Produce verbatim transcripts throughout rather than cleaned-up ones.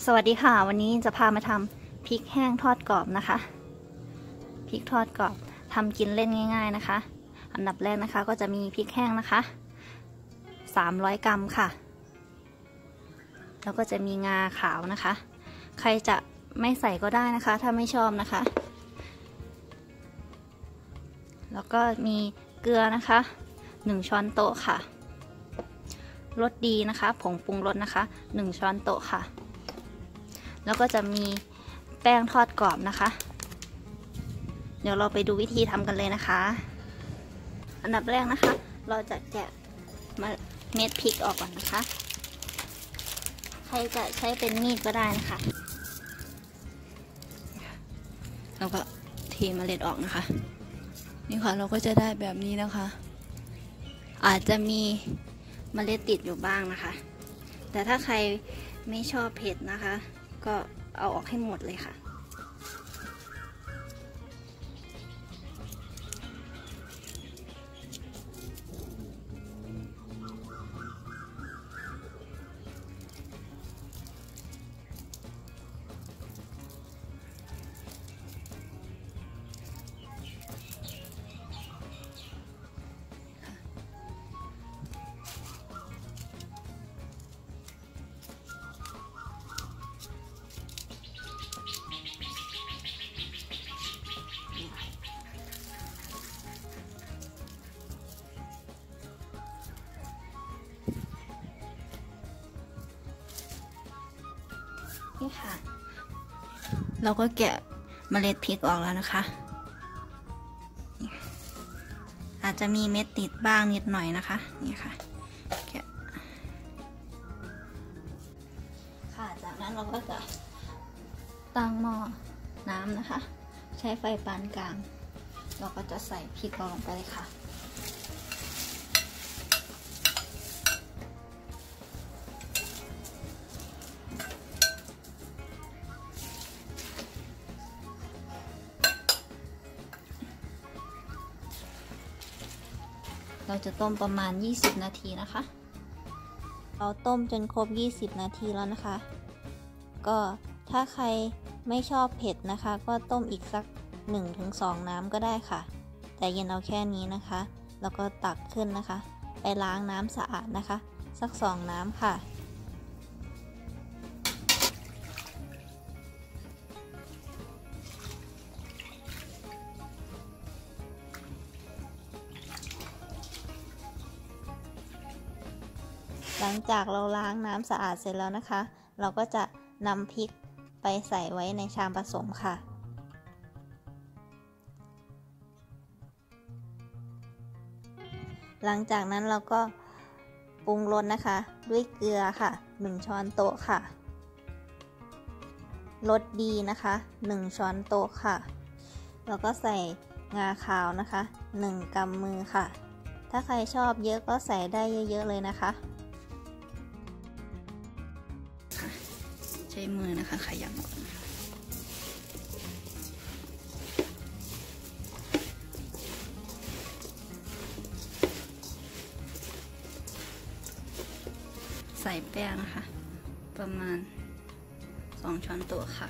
สวัสดีค่ะวันนี้จะพามาทำพริกแห้งทอดกรอบนะคะพริกทอดกรอบทำกินเล่นง่ายๆนะคะอันดับแรกนะคะก็จะมีพริกแห้งนะคะสามร้อยกรัมค่ะแล้วก็จะมีงาขาวนะคะใครจะไม่ใส่ก็ได้นะคะถ้าไม่ชอบนะคะแล้วก็มีเกลือนะคะหนึ่งช้อนโต๊ะค่ะรสดีนะคะผงปรุงรสนะคะหนึ่งช้อนโต๊ะค่ะแล้วก็จะมีแป้งทอดกรอบนะคะเดี๋ยวเราไปดูวิธีทำกันเลยนะคะอันดับแรกนะคะเราจะแกะเม็ดพริกออกก่อนนะคะใครจะใช้เป็นมีดก็ได้นะคะแล้วก็เทเมล็ดออกนะคะนี่ค่ะเราก็จะได้แบบนี้นะคะอาจจะมีเมล็ดติดอยู่บ้างนะคะแต่ถ้าใครไม่ชอบเผ็ดนะคะก็เอาออกให้หมดเลยค่ะนี่ค่ะเราก็แกะเมล็ดพริกออกแล้วนะคะอาจจะมีเม็ดติดบ้างนิดหน่อยนะคะนี่ค่ะแกะค่ะจากนั้นเราก็จะตั้งหม้อน้ำนะคะใช้ไฟปานกลางเราก็จะใส่พริกลงไปเลยค่ะเราจะต้มประมาณยี่สิบนาทีนะคะเราต้มจนครบยี่สิบนาทีแล้วนะคะก็ถ้าใครไม่ชอบเผ็ดนะคะก็ต้มอีกสัก หนึ่งถึงสอง น้ำก็ได้ค่ะแต่เย็นเอาแค่นี้นะคะแล้วก็ตักขึ้นนะคะไปล้างน้ำสะอาดนะคะสักสองน้ำค่ะหลังจากเราล้างน้ำสะอาดเสร็จแล้วนะคะเราก็จะนำพริกไปใส่ไว้ในชามผสมค่ะหลังจากนั้นเราก็ปรุงรสนะคะด้วยเกลือค่ะหนึ่งช้อนโต๊ะค่ะรสดีนะคะหนึ่งช้อนโต๊ะค่ะแล้วก็ใส่งาขาวนะคะหนึ่งกำมือค่ะถ้าใครชอบเยอะก็ใส่ได้เยอะๆเลยนะคะใช้มือนะคะขยำก่อนใส่แป้งนะคะประมาณสองช้อนโต๊ะค่ะ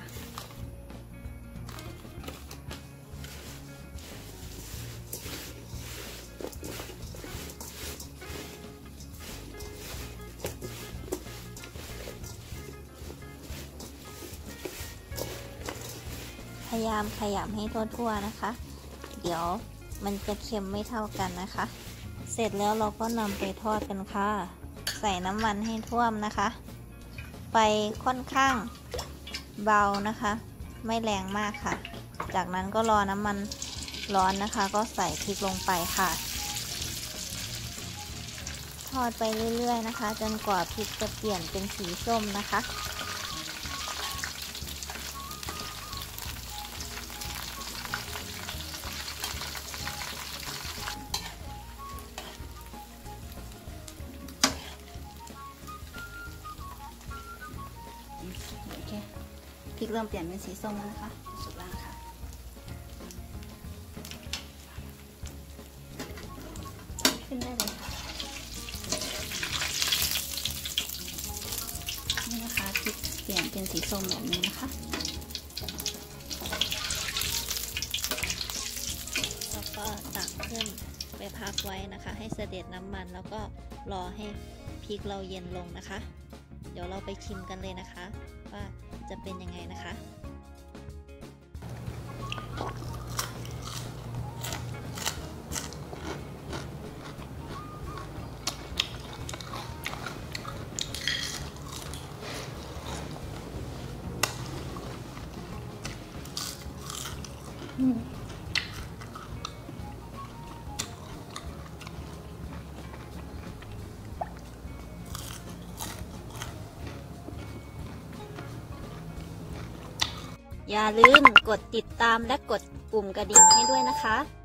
พยายามขยำให้ทั่วๆนะคะเดี๋ยวมันจะเค็มไม่เท่ากันนะคะเสร็จแล้วเราก็นำไปทอดกันค่ะใส่น้ำมันให้ท่วมนะคะไฟค่อนข้างเบานะคะไม่แรงมากค่ะจากนั้นก็รอน้ำมันร้อนนะคะก็ใส่พริกลงไปค่ะทอดไปเรื่อยๆนะคะจนกว่าพริกจะเปลี่ยนเป็นสีส้มนะคะพริกเริ่มเปลี่ยนเป็นสีส้มแล้วนะคะสุกแล้วค่ะขึ้นได้เลยค่ะนี่นะคะพริกเปลี่ยนเป็นสีส้มแบบนี้นะคะแล้วก็ตักขึ้นไปพักไว้นะคะให้เสด็จน้ำมันแล้วก็รอให้พริกเราเย็นลงนะคะ เดี๋ยวเราไปชิมกันเลยนะคะว่าจะเป็นยังไงนะคะอย่าลืมกดติดตามและกดปุ่มกระดิ่งให้ด้วยนะคะ